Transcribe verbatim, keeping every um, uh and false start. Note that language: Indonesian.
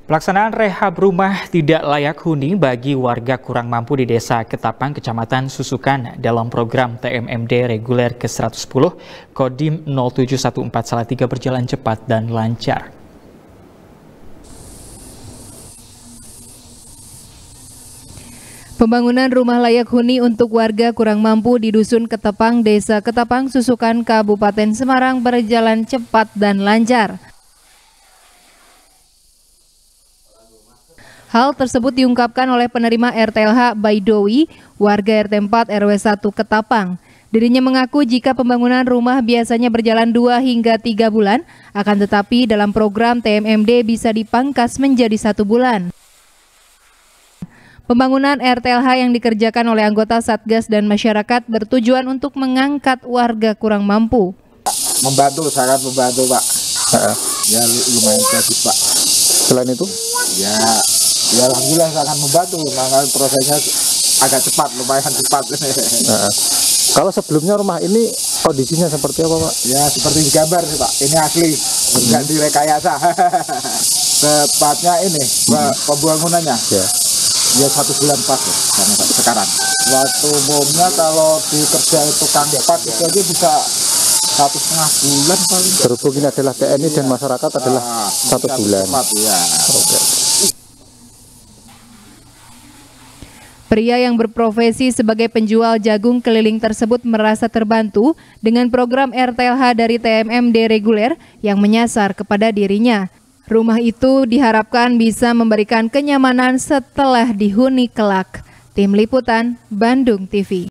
Pelaksanaan rehab rumah tidak layak huni bagi warga kurang mampu di Desa Ketapang, Kecamatan Susukan dalam program T M M D reguler ke seratus sepuluh Kodim nol tujuh satu empat Salatiga berjalan cepat dan lancar. Pembangunan rumah layak huni untuk warga kurang mampu di Dusun Ketapang, Desa Ketapang, Susukan, Kabupaten Semarang berjalan cepat dan lancar. Hal tersebut diungkapkan oleh penerima R T L H Baidowi, warga R T empat R W satu Ketapang. Dirinya mengaku jika pembangunan rumah biasanya berjalan dua hingga tiga bulan, akan tetapi dalam program T M M D bisa dipangkas menjadi satu bulan. Pembangunan R T L H yang dikerjakan oleh anggota Satgas dan masyarakat bertujuan untuk mengangkat warga kurang mampu. Membantu, sangat membantu, Pak. Ya lumayan bagus, Pak. Selain itu? Ya, ya alhamdulillah sangat membantu. Makanya prosesnya agak cepat, lumayan cepat. Nah, kalau sebelumnya rumah ini kondisinya seperti apa, Pak? Ya seperti digambar sih, Pak. Ini asli, enggak direkayasa. Tepatnya ini pembangunannya. Ya. Ya satu bulan pas ya, sampai sekarang. Waktu umumnya kalau dikerja tukang cepat itu aja bisa satu setengah bulan paling. Berhubung ini adalah T N I dan masyarakat adalah ah, satu bulan. Cepat, ya. Oke. Pria yang berprofesi sebagai penjual jagung keliling tersebut merasa terbantu dengan program R T L H dari T M M D reguler yang menyasar kepada dirinya. Rumah itu diharapkan bisa memberikan kenyamanan setelah dihuni kelak. Tim Liputan, Bandung T V.